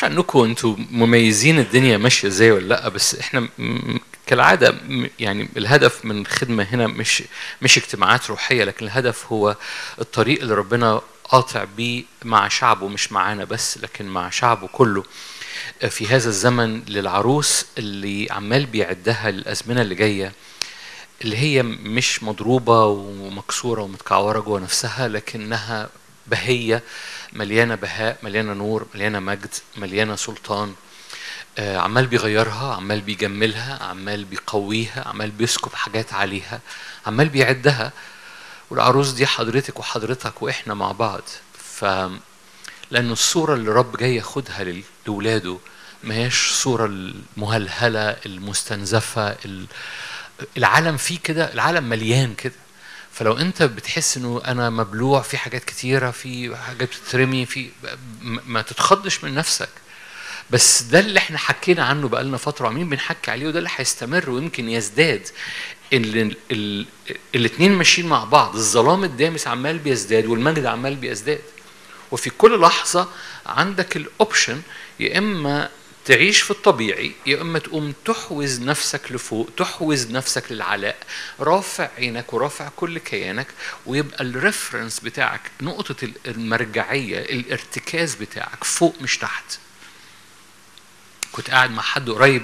معرفش عنكم انتوا مميزين الدنيا ماشيه ازاي ولا لا، بس احنا كالعاده يعني الهدف من الخدمه هنا مش اجتماعات روحيه، لكن الهدف هو الطريق اللي ربنا قاطع بيه مع شعبه، مش معانا بس لكن مع شعبه كله في هذا الزمن، للعروس اللي عمال بيعدها للازمنه اللي جايه، اللي هي مش مضروبه ومكسوره ومتكعوره جوه نفسها، لكنها بهيه، مليانه بهاء، مليانه نور، مليانه مجد، مليانه سلطان. عمال بيغيرها، عمال بيجملها، عمال بيقويها، عمال بيسكب حاجات عليها، عمال بيعدها. والعروس دي حضرتك وحضرتك واحنا مع بعض. لأن الصورة اللي رب جاي ياخدها لولاده ما هيش صورة المهلهلة المستنزفة. العالم فيه كده، العالم مليان كده. فلو انت بتحس انه انا مبلوع في حاجات كتيرة، في حاجات بتترمي في، ما تتخضش من نفسك. بس ده اللي احنا حكينا عنه بقالنا فترة وعمين بنحكي عليه، وده اللي هيستمر ويمكن يزداد. الاتنين ماشيين مع بعض، الظلام الدامس عمال بيزداد والمجد عمال بيزداد. وفي كل لحظة عندك الأوبشن، يا إما تعيش في الطبيعي، يا إما تقوم تحوز نفسك لفوق، تحوز نفسك للعلاء، رافع عينك ورافع كل كيانك، ويبقى الريفرنس بتاعك، نقطة المرجعية، الارتكاز بتاعك فوق مش تحت. كنت قاعد مع حد قريب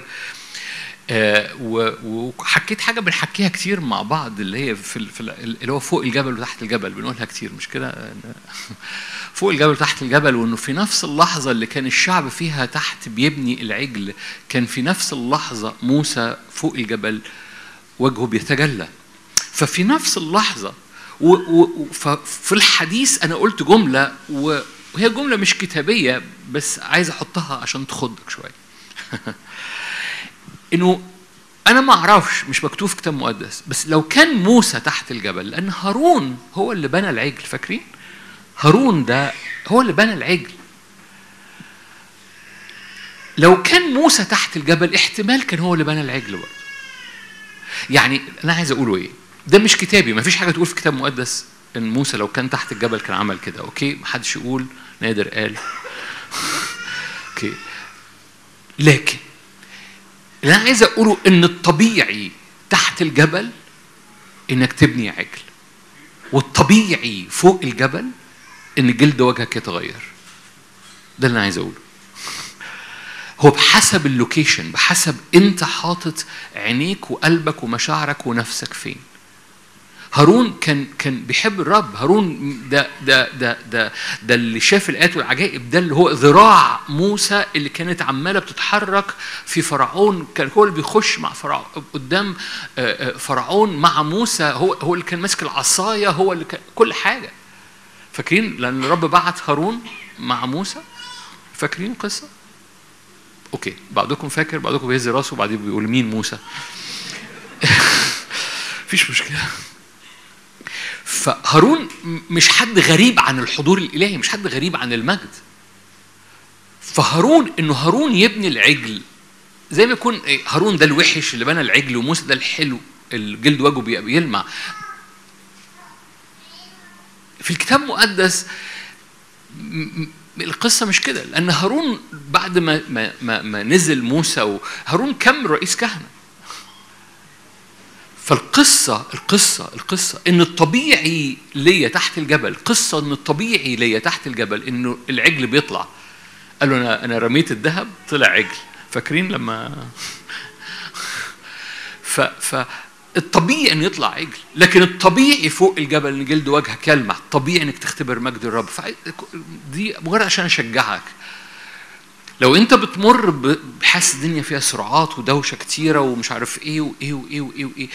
وحكيت حاجة بنحكيها كتير مع بعض، اللي هي اللي هو فوق الجبل وتحت الجبل، بنقولها كتير مش كده؟ فوق الجبل وتحت الجبل. وانه في نفس اللحظة اللي كان الشعب فيها تحت بيبني العجل، كان في نفس اللحظة موسى فوق الجبل وجهه بيتجلى. ففي نفس اللحظة في الحديث أنا قلت جملة، وهي جملة مش كتابية بس عايز أحطها عشان تخضك شوية. إنه أنا ما أعرفش، مش مكتوب في كتاب مقدس، بس لو كان موسى تحت الجبل، لأن هارون هو اللي بنى العجل، فاكرين؟ هارون ده هو اللي بنى العجل. لو كان موسى تحت الجبل احتمال كان هو اللي بنى العجل برضه. يعني أنا عايز أقوله إيه؟ ده مش كتابي، ما فيش حاجة تقول في كتاب مقدس إن موسى لو كان تحت الجبل كان عمل كده، أوكي؟ محدش يقول نادر قال. أوكي. لكن اللي أنا عايز أقوله إن الطبيعي تحت الجبل إنك تبني عجل، والطبيعي فوق الجبل إن جلد وجهك يتغير. ده اللي أنا عايز أقوله. هو بحسب اللوكيشن، بحسب أنت حاطط عينيك وقلبك ومشاعرك ونفسك فين. هارون كان بيحب الرب. هارون ده اللي شاف الآيات والعجائب، ده اللي هو ذراع موسى اللي كانت عمالة بتتحرك في فرعون. كان هو اللي بيخش مع فرعون قدام فرعون مع موسى، هو اللي كان ماسك العصاية، هو اللي كان كل حاجة. فاكرين لأن الرب بعت هارون مع موسى؟ فاكرين القصة؟ أوكي، بعضكم فاكر، بعضكم بيهز راسه وبعدين بيقول مين موسى. فيش مشكلة. فهارون مش حد غريب عن الحضور الإلهي، مش حد غريب عن المجد. فهارون إنه هارون يبني العجل زي ما يكون هارون ده الوحش اللي بنى العجل، وموسى ده الحلو الجلد وجهه بيلمع. في الكتاب المقدس القصة مش كده، لأن هارون بعد ما نزل موسى، هارون كمل رئيس كهنة. فالقصة إن الطبيعي ليا تحت الجبل، قصة إن الطبيعي ليا تحت الجبل إنه العجل بيطلع. قال له أنا رميت الذهب طلع عجل. فاكرين لما الطبيعي أن يطلع عجل، لكن الطبيعي فوق الجبل إن جلد وجهك يلمع. طبيعي إنك تختبر مجد الرب. دي مجرد عشان أشجعك. لو أنت بتمر بحس الدنيا فيها سرعات ودوشة كتيرة ومش عارف إيه وإيه وإيه وإيه وإيه،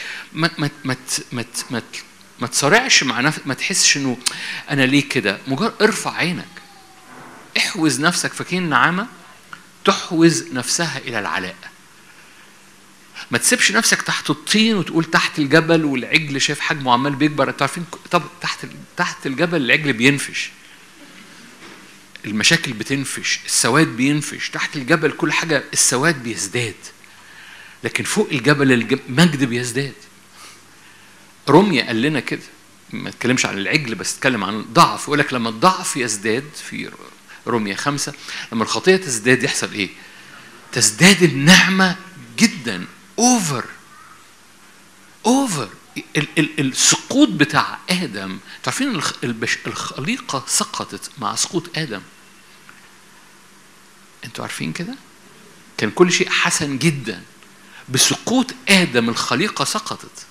ما تسرعش مع نفسك، ما تحسش إنه أنا ليه كده. مجرد ارفع عينك، احوز نفسك. فاكرين النعامة تحوز نفسها إلى العلاء. ما تسيبش نفسك تحت الطين وتقول تحت الجبل والعجل شايف حجمه عمال بيكبر. انتوا عارفين طب تحت الجبل العجل بينفش، المشاكل بتنفش، السواد بينفش. تحت الجبل كل حاجة السواد بيزداد، لكن فوق الجبل المجد بيزداد. رمية قال لنا كده، ما تكلمش عن العجل بس تكلم عن الضعف. يقول لك لما الضعف يزداد في رومية 5. لما الخطية تزداد يحصل إيه؟ تزداد النعمة جدا. أوفر السقوط بتاع آدم. تعرفين الخليقة سقطت مع سقوط آدم. أنتوا عارفين كده؟ كان كل شيء حسن جدا. بسقوط آدم الخليقة سقطت.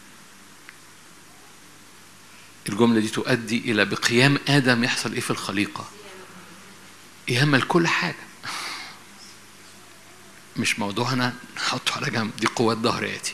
الجملة دي تؤدي إلى بقيام آدم يحصل إيه في الخليقة؟ يهمل كل حاجة. مش موضوعنا، نحطه على جنب، دي قوة ظهر ياتي.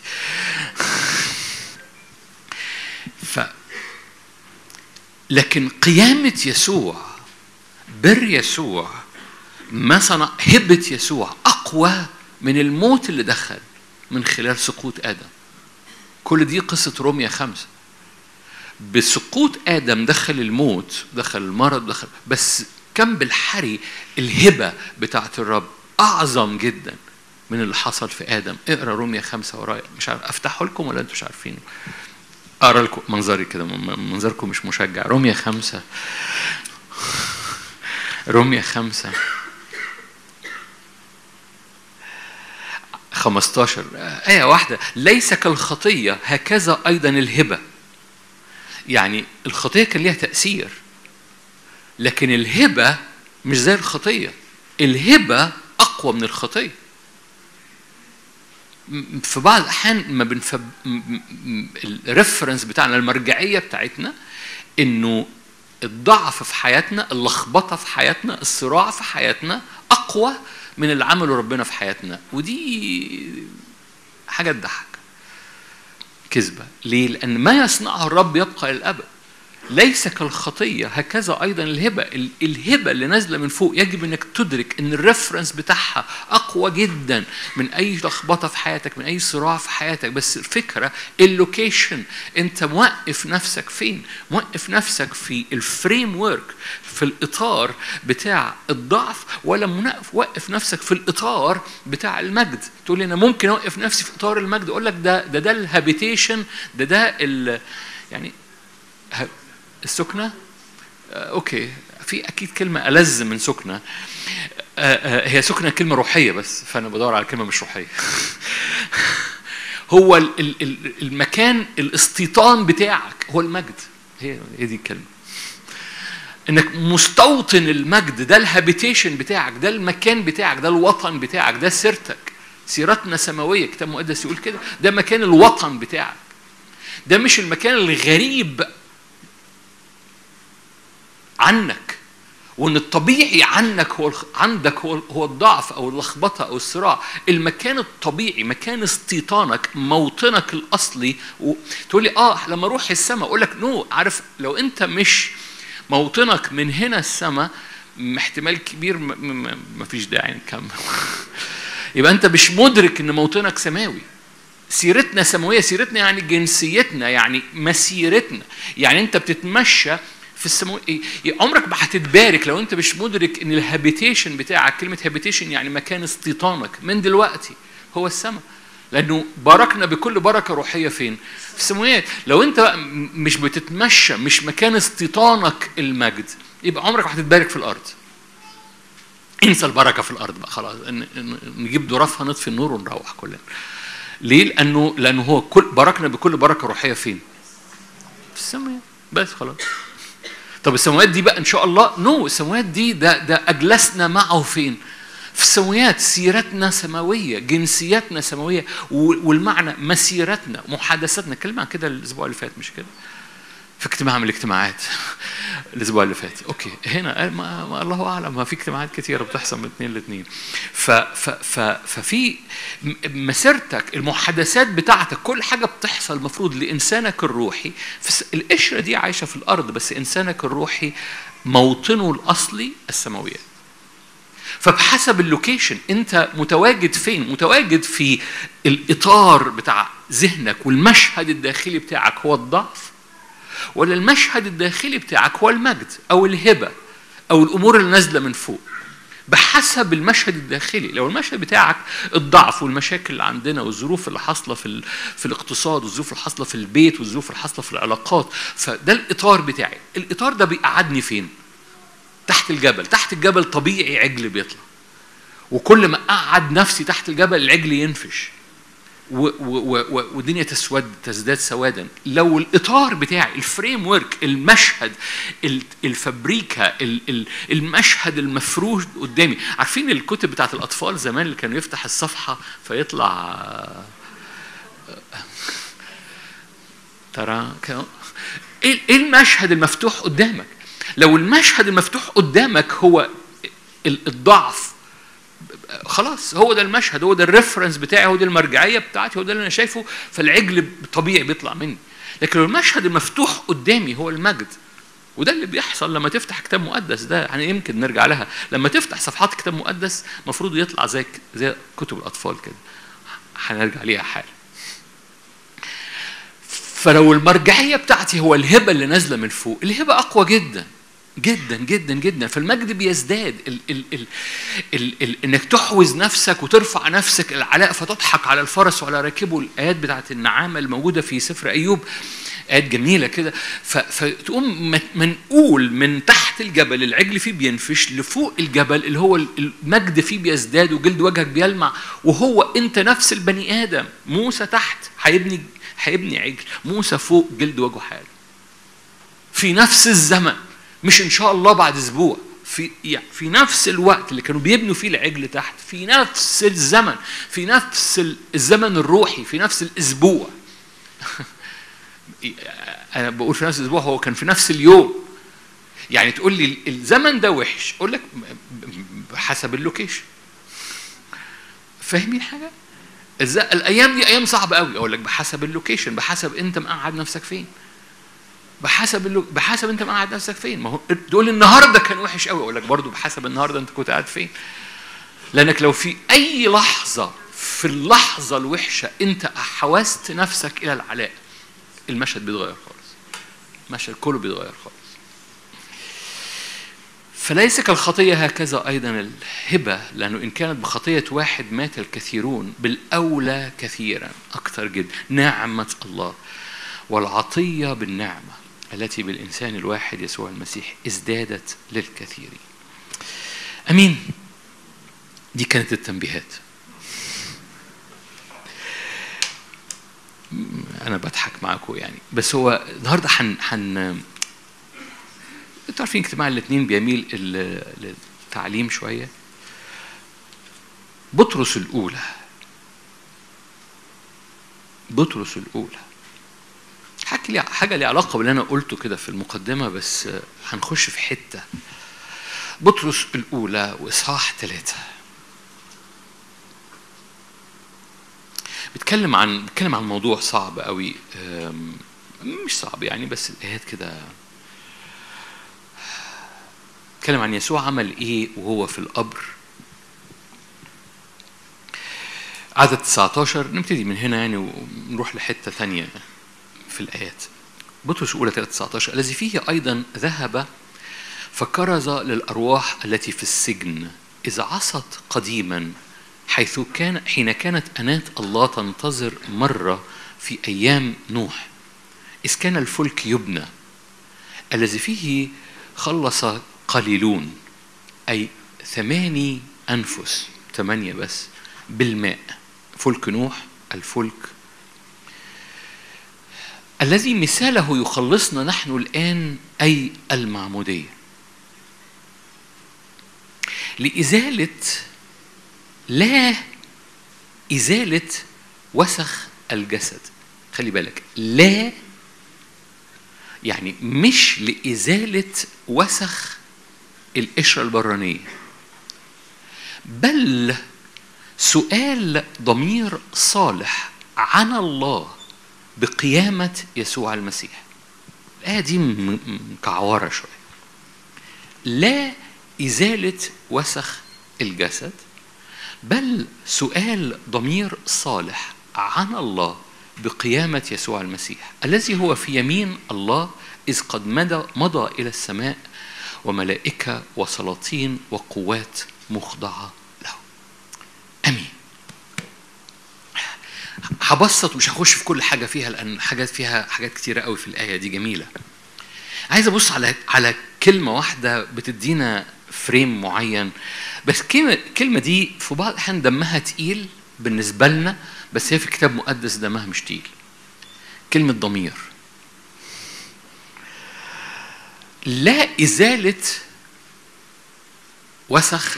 لكن قيامة يسوع، بر يسوع، ما صنع، هبة يسوع أقوى من الموت اللي دخل من خلال سقوط آدم. كل دي قصة رومية 5. بسقوط آدم دخل الموت، دخل المرض، دخل، بس كم بالحري الهبة بتاعت الرب أعظم جدا من اللي حصل في آدم. اقرأ رومية 5 ورايا. مش عارف أفتحه لكم ولا أنتوا مش عارفين؟ أقرأ لكم منظري كده، منظركم مش مشجع. رومية 5، رومية 5 15 آية واحدة. ليس كالخطية هكذا أيضا الهبة. يعني الخطية كان ليها تأثير، لكن الهبة مش زي الخطية. الهبة أقوى من الخطية. في بعض الأحيان ما الريفرنس بتاعنا، المرجعية بتاعتنا، إنه الضعف في حياتنا، اللخبطة في حياتنا، الصراع في حياتنا أقوى من اللي عمله ربنا في حياتنا. ودي حاجة تضحك، كذبة. ليه؟ لأن ما يصنعه الرب يبقى للأبد. ليس كالخطية هكذا أيضا الهبة. الهبة اللي نازلة من فوق يجب أنك تدرك أن الريفرنس بتاعها أقوى جدا من أي لخبطة في حياتك، من أي صراع في حياتك. بس الفكرة اللوكيشن، أنت موقف نفسك فين؟ موقف نفسك في الفريم وورك، في الإطار بتاع الضعف، ولا موقف نفسك في الإطار بتاع المجد؟ تقول لي أنا ممكن أوقف نفسي في إطار المجد. أقول لك ده الهابيتيشن، ده يعني السكنة. أوكي، في أكيد كلمة ألذ من سكنة. هي سكنة كلمة روحية، بس فأنا بدور على كلمة مش روحية. هو المكان، الاستيطان بتاعك هو المجد. هي دي الكلمة. إنك مستوطن المجد، ده الهابيتيشن بتاعك، ده المكان بتاعك، ده الوطن بتاعك، ده سيرتك. سيرتنا سماوية، كتاب مقدس يقول كده. ده مكان الوطن بتاعك. ده مش المكان الغريب عنك، وان الطبيعي عندك هو الضعف او اللخبطه او الصراع. المكان الطبيعي، مكان استيطانك، موطنك الاصلي. تقول لي لما اروح السماء، اقول لك عارف، لو انت مش موطنك من هنا السماء، احتمال كبير ما فيش داعي نكمل. يبقى انت مش مدرك ان موطنك سماوي. سيرتنا سماويه. سيرتنا يعني جنسيتنا، يعني مسيرتنا. يعني انت بتتمشى في السماء. عمرك ما هتتبارك لو انت مش مدرك ان الهابيتيشن بتاعك، كلمه هابيتيشن يعني مكان استيطانك من دلوقتي، هو السماء. لانه باركنا بكل بركه روحيه فين؟ في السماوات. لو انت بقى مش بتتمشى، مش مكان استيطانك المجد، يبقى عمرك ما هتتبارك في الارض. انسى البركه في الارض بقى، خلاص نجيب ظرافها، نطفي النور ونروح كلنا. ليه؟ لانه هو باركنا بكل بركه روحيه فين؟ في السماء. بس خلاص. طب السماوات دي بقى ان شاء الله السماوات دي ده اجلسنا معه فين؟ في السماوات. سيرتنا سماويه، جنسياتنا سماويه، والمعنى مسيرتنا، محادثتنا. كلمه عن كده الاسبوع اللي فات، مش كده؟ في اجتماع من الاجتماعات الاسبوع اللي فات. اوكي، هنا ما الله اعلم، ما في اجتماعات كثيره بتحصل من 2 ل2. ففي مسيرتك، المحادثات بتاعتك، كل حاجه بتحصل المفروض لانسانك الروحي. القشره دي عايشه في الارض، بس انسانك الروحي موطنه الاصلي السماويات. فبحسب اللوكيشن انت متواجد فين؟ متواجد في الاطار بتاع ذهنك، والمشهد الداخلي بتاعك هو الضعف، ولا المشهد الداخلي بتاعك هو المجد أو الهبة أو الأمور اللي نازلة من فوق؟ بحسب المشهد الداخلي. لو المشهد بتاعك الضعف والمشاكل اللي عندنا والظروف اللي حاصلة في الاقتصاد، والظروف اللي حاصلة في البيت، والظروف اللي حاصلة في العلاقات، فده الإطار بتاعي. الإطار ده بيقعدني فين؟ تحت الجبل. تحت الجبل طبيعي عجل بيطلع، وكل ما أقعد نفسي تحت الجبل العجل ينفش والدنيا تزداد سوادا. لو الإطار بتاعي، الفريم ورك، المشهد، الفابريكا، المشهد المفروش قدامي. عارفين الكتب بتاعت الأطفال زمان اللي كانوا يفتح الصفحة فيطلع ترى ايه المشهد المفتوح قدامك؟ لو المشهد المفتوح قدامك هو الضعف، خلاص هو ده المشهد، هو ده الريفرنس بتاعي، هو ده المرجعيه بتاعتي، هو ده اللي انا شايفه، فالعجل طبيعي بيطلع مني. لكن لو المشهد المفتوح قدامي هو المجد، وده اللي بيحصل لما تفتح كتاب مقدس. ده يعني يمكن نرجع لها، لما تفتح صفحات كتاب مقدس المفروض يطلع زي كتب الاطفال كده، هنرجع ليها حالا. فلو المرجعيه بتاعتي هو الهبه اللي نازله من فوق، الهبه اقوى جدا جدا جدا جدا، فالمجد بيزداد. انك تحوز نفسك وترفع نفسك العلاء فتضحك على الفرس وعلى راكبه. الايات بتاعت النعامه الموجوده في سفر ايوب ايات جميله كده. فتقوم منقول من تحت الجبل العجل فيه بينفش لفوق الجبل اللي هو المجد فيه بيزداد وجلد وجهك بيلمع، وهو انت نفس البني ادم. موسى تحت هيبني عجل، موسى فوق جلد وجهه حال في نفس الزمن، مش ان شاء الله بعد اسبوع، في نفس الوقت اللي كانوا بيبنوا فيه العجل تحت، في نفس الزمن، في نفس الزمن الروحي، في نفس الاسبوع. انا بقول في نفس الاسبوع، هو كان في نفس اليوم. يعني تقول لي الزمن ده وحش، اقول لك حسب اللوكيشن. فاهمين حاجه؟ الايام دي ايام صعبه قوي، اقول لك بحسب اللوكيشن، بحسب انت مقعد نفسك فين، بحسب انت مقعد نفسك فين. ما هو تقول النهارده كان وحش قوي، اقول لك برضو بحسب النهارده انت كنت قاعد فين. لانك لو في اي لحظه، في اللحظه الوحشه انت حوست نفسك الى العلاء، المشهد بيتغير خالص، المشهد كله بيتغير خالص. فليس كالخطيه هكذا ايضا الهبه، لانه ان كانت بخطيه واحد مات الكثيرون، بالاولى كثيرا اكثر جدا نعمه الله والعطيه بالنعمه التي بالإنسان الواحد يسوع المسيح ازدادت للكثيرين. أمين. دي كانت التنبيهات. أنا بضحك معاكم يعني، بس هو النهاردة انتوا عارفين اجتماع الاثنين بيميل للتعليم شوية. بطرس الأولى حكي لي حاجة لي علاقة باللي أنا قلته كده في المقدمة، بس هنخش في حتة. بطرس الأولى وإصحاح 3 بيتكلم عن موضوع صعب قوي، مش صعب يعني، بس الآيات كده بيتكلم عن يسوع عمل إيه وهو في القبر. عدد 19 نبتدي من هنا يعني ونروح لحتة ثانية في الآيات. بطرس الأولى 3:19 الذي فيه أيضا ذهب فكرز للأرواح التي في السجن إذ عصت قديما، حين كانت أناة الله تنتظر مرة في أيام نوح، إذ كان الفلك يبنى، الذي فيه خلص قليلون، أي 8 أنفس، 8 بس بالماء. فلك نوح، الفلك الذي مثاله يخلصنا نحن الآن، أي المعمودية، لإزالة، لا إزالة وسخ الجسد. خلي بالك، لا يعني مش لإزالة وسخ القشرة البرانية، بل سؤال ضمير صالح عن الله بقيامة يسوع المسيح. الآية دي مكعورة شوية. لا إزالة وسخ الجسد، بل سؤال ضمير صالح عن الله بقيامة يسوع المسيح الذي هو في يمين الله، إذ قد مضى إلى السماء، وملائكة وسلاطين وقوات مخضعة له. أمين. هبسط ومش هخش في كل حاجة فيها، لأن فيها حاجات كتيرة قوي في الآية دي جميلة. عايز أبص على كلمة واحدة بتدينا فريم معين. بس الكلمة دي في بعض الأحيان دمها تقيل بالنسبة لنا، بس هي في كتاب مقدس دمها مش تقيل. كلمة ضمير. لا إزالة وسخ،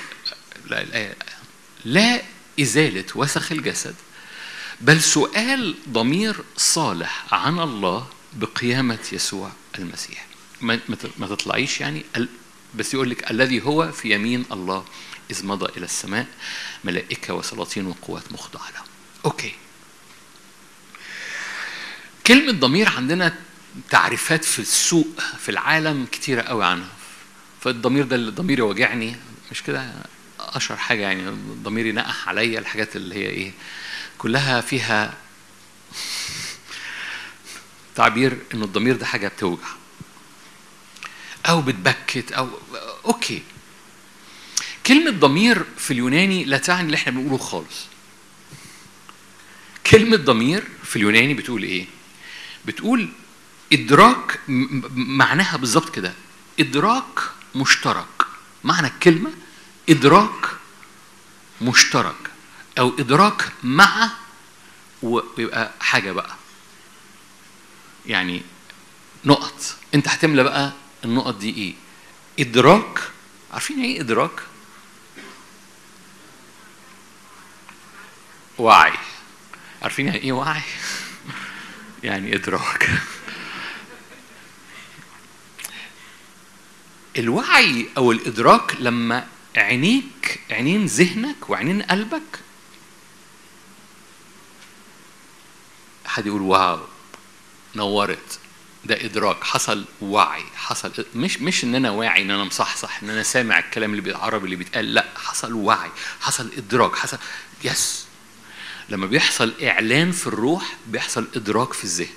لا إزالة وسخ الجسد، بل سؤال ضمير صالح عن الله بقيامة يسوع المسيح. ما تطلعيش يعني، بس يقول لك الذي هو في يمين الله إذ مضى إلى السماء، ملائكة وسلاطين وقوات مخضعة له. أوكي. كلمة ضمير عندنا تعريفات في السوق في العالم كتيرة قوي عنها. فالضمير ده اللي ضميري وجعني، مش كده أشهر حاجة يعني، ضميري نقح عليا، الحاجات اللي هي إيه كلها فيها تعبير إنه الضمير ده حاجة بتوجع أو بتبكت أو أوكي. كلمة ضمير في اليوناني لا تعني اللي احنا بنقوله خالص. كلمة ضمير في اليوناني بتقول إيه؟ بتقول إدراك، معناها بالظبط كده، إدراك مشترك. معنى الكلمة إدراك مشترك أو إدراك مع، ويبقى حاجة بقى يعني نقط. أنت هتملى بقى النقط دي إيه؟ إدراك. عارفين إيه إدراك؟ وعي. عارفين يعني إيه وعي؟ يعني إدراك. الوعي أو الإدراك لما عينيك، عينين ذهنك وعينين قلبك، حد يقول واو نورت، ده إدراك. حصل وعي، حصل مش إن أنا واعي إن أنا مصحصح إن أنا سامع الكلام اللي بالعربي اللي بيتقال، لا، حصل وعي، حصل إدراك، حصل يس. لما بيحصل إعلان في الروح بيحصل إدراك في الذهن.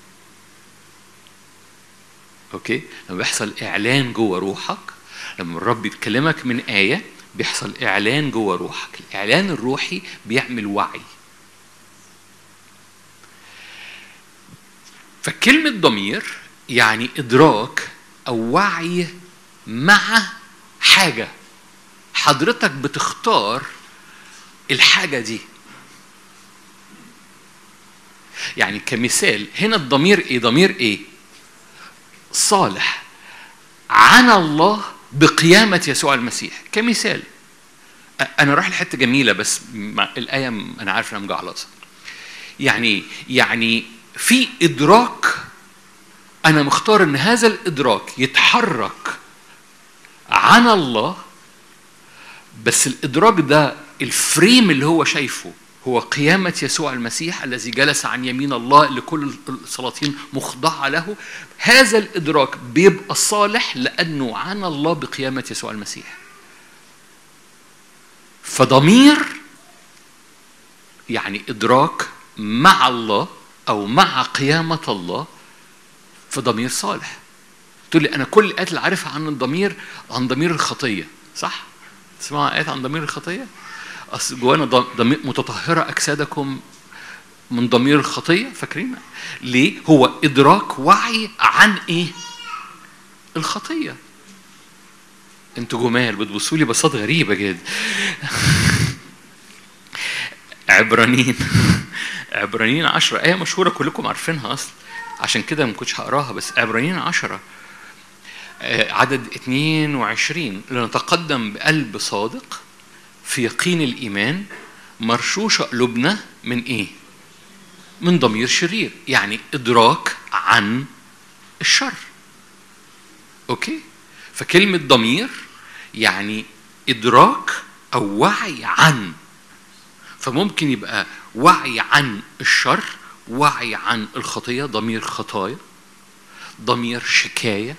أوكي؟ لما بيحصل إعلان جوه روحك، لما الرب يتكلمك من آية بيحصل إعلان جوه روحك. الإعلان الروحي بيعمل وعي. فكلمة ضمير يعني إدراك أو وعي مع حاجة حضرتك بتختار الحاجة دي. يعني كمثال هنا الضمير إيه؟ ضمير إيه؟ صالح عن الله بقيامة يسوع المسيح. كمثال أنا رايح لحتة جميلة بس الآية أنا عارف أنا مجعلصة. يعني في إدراك أنا مختار إن هذا الإدراك يتحرك عن الله، بس الإدراك ده الفريم اللي هو شايفه هو قيامة يسوع المسيح الذي جلس عن يمين الله لكل السلاطين مخضعة له. هذا الإدراك بيبقى صالح لأنه عن الله بقيامة يسوع المسيح. فضمير يعني إدراك مع الله أو مع قيامة الله، فضمير صالح. تقول لي أنا كل آيات اللي عارفها عن الضمير عن ضمير الخطية، صح؟ تسمعوا آيات عن ضمير الخطية؟ أصل جوانا ضمير متطهرة أجسادكم من ضمير الخطية. فاكرين ليه؟ هو إدراك وعي عن إيه؟ الخطية. أنتوا جمال بتبصوا لي بصات غريبة جدا. عبرانيين 10 آية مشهورة كلكم عارفينها أصلا، عشان كده ما كنتش هقراها، بس عبرانيين 10 عدد 22: لنتقدم بقلب صادق في يقين الإيمان مرشوش قلوبنا من إيه؟ من ضمير شرير. يعني إدراك عن الشر. أوكي؟ فكلمة ضمير يعني إدراك أو وعي عن. فممكن يبقى وعي عن الشر، وعي عن الخطية، ضمير خطايا، ضمير شكاية،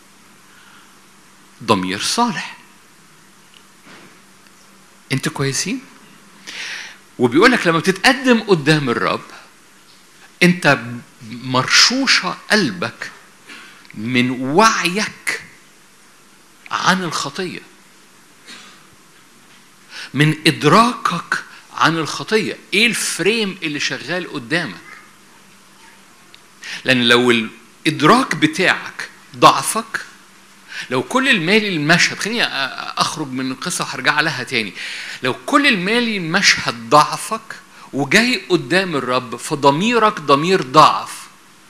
ضمير صالح. انتوا كويسين؟ وبيقولك لما بتتقدم قدام الرب انت مرشوشة قلبك من وعيك عن الخطية، من إدراكك عن الخطية. ايه الفريم اللي شغال قدامك؟ لأن لو الإدراك بتاعك ضعفك لو كل المالي المشهد، خليني اخرج من القصه وهرجع لها تاني. لو كل المالي المشهد ضعفك وجاي قدام الرب، فضميرك ضمير ضعف.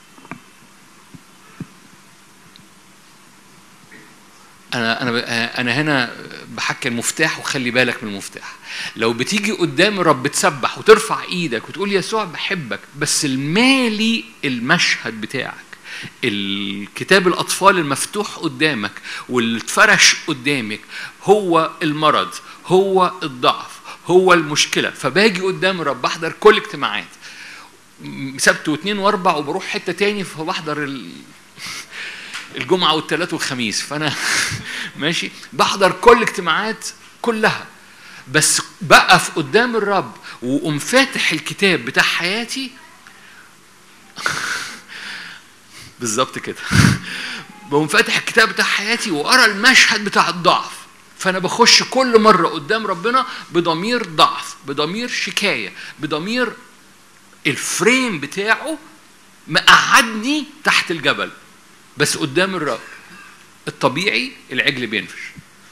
انا هنا بحكي المفتاح، وخلي بالك من المفتاح. لو بتيجي قدام الرب تسبح وترفع ايدك وتقول يسوع بحبك، بس المالي المشهد بتاعك، الكتاب الأطفال المفتوح قدامك واللي اتفرش قدامك هو المرض، هو الضعف، هو المشكلة، فباجي قدام الرب بحضر كل اجتماعات سبت واثنين واربع، وبروح حتة تاني فبحضر الجمعة والثلاث والخميس، فأنا ماشي بحضر كل اجتماعات كلها، بس بقف قدام الرب وأقوم فاتح الكتاب بتاع حياتي بالظبط كده. بقوم فاتح الكتاب بتاع حياتي وأرى المشهد بتاع الضعف، فأنا بخش كل مرة قدام ربنا بضمير ضعف، بضمير شكاية، بضمير الفريم بتاعه مقعدني تحت الجبل. بس قدام الرب الطبيعي العجل بينفش.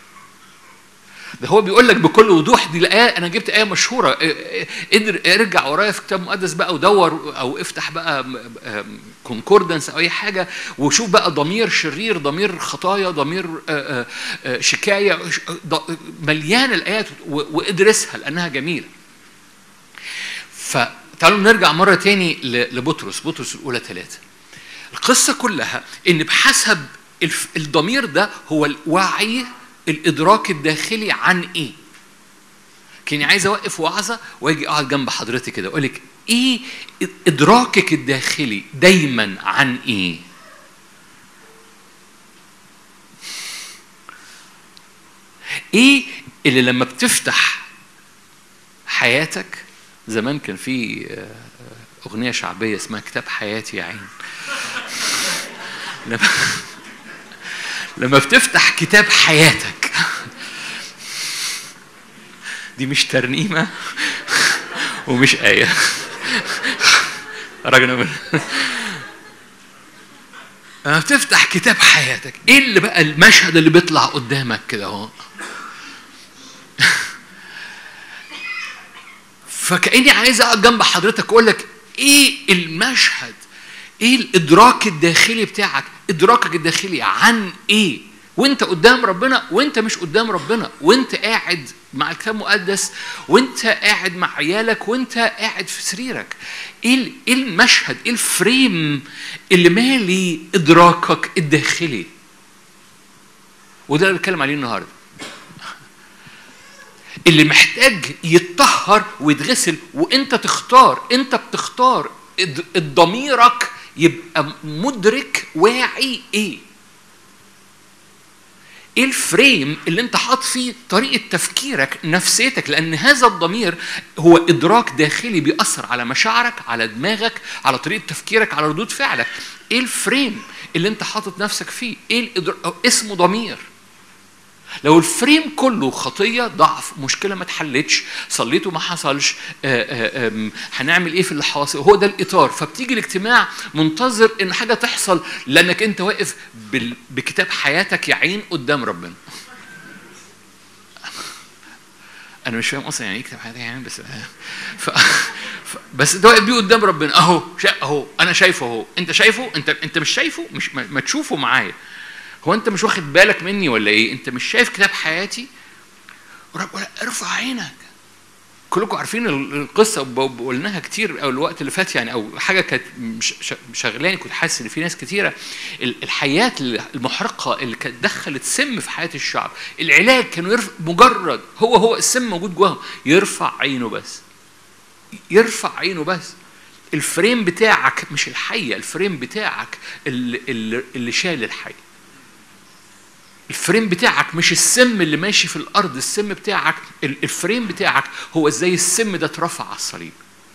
ده هو بيقول لك بكل وضوح، دي الآية أنا جبت آية مشهورة، ارجع ورايا في كتاب مقدس بقى ودور أو افتح بقى كونكوردنس أو أي حاجة وشوف بقى ضمير شرير، ضمير خطايا، ضمير شكاية، مليان الآيات وادرسها لأنها جميلة. فتعالوا نرجع مرة تاني لبطرس الأولى 3. القصة كلها إن بحسب الضمير ده هو الوعي، الإدراك الداخلي عن إيه. كني عايز أوقف وعظة وأجي أقعد جنب حضرتك كده وأقول لك إيه إدراكك الداخلي دايما عن إيه. إيه اللي لما بتفتح حياتك، زمان كان في أغنية شعبية اسمها كتاب حياتي يا عين. لما بتفتح كتاب حياتك، دي مش ترنيمة ومش آية، رجنا لما بتفتح كتاب حياتك، ايه اللي بقى المشهد اللي بيطلع قدامك كده اهو؟ فكأني عايز اقعد جنب حضرتك اقول لك ايه المشهد، ايه الادراك الداخلي بتاعك، ادراكك الداخلي عن ايه وانت قدام ربنا وانت مش قدام ربنا، وانت قاعد مع الكتاب المقدس، وانت قاعد مع عيالك، وانت قاعد في سريرك. ايه المشهد، ايه الفريم اللي مالي ادراكك الداخلي؟ وده اللي بتكلم عليه النهارده، اللي محتاج يتطهر ويتغسل. وانت تختار، انت بتختار ضميرك يبقى مدرك واعي ايه الفريم اللي انت حاط فيه طريقة تفكيرك، نفسيتك، لان هذا الضمير هو ادراك داخلي بيأثر على مشاعرك، على دماغك، على طريقة تفكيرك، على ردود فعلك. ايه الفريم اللي انت حاطط نفسك فيه؟ ايه اسمه ضمير. لو الفريم كله خطية، ضعف، مشكلة ما اتحلتش، صليته ما حصلش، هنعمل ايه في اللي حاصل، هو ده الاطار. فبتيجي الاجتماع منتظر ان حاجة تحصل لانك انت واقف بكتاب حياتك يا عين قدام ربنا. انا مش فاهم اصلا يعني ايه كتاب حياتك يعني، بس بس انت واقف بيه قدام ربنا اهو انا شايفه اهو، انت شايفه، انت مش شايفه، مش ما تشوفه معايا. هو انت مش واخد بالك مني ولا ايه؟ انت مش شايف كتاب حياتي؟ رب ولا ارفع عينك. كلكم عارفين القصه وقلناها كتير او الوقت اللي فات يعني، او حاجه كانت شغلاني، كنت حاسس ان في ناس كتيره الحياه المحرقه اللي كانت دخلت سم في حياه الشعب، العلاج كانوا مجرد هو السم موجود جواهم، يرفع عينه بس، يرفع عينه بس. الفريم بتاعك مش الحيه، الفريم بتاعك اللي شال الحيه. الفريم بتاعك مش السم اللي ماشي في الأرض، السم بتاعك، الفريم بتاعك هو ازاي السم ده اترفع على الصليب.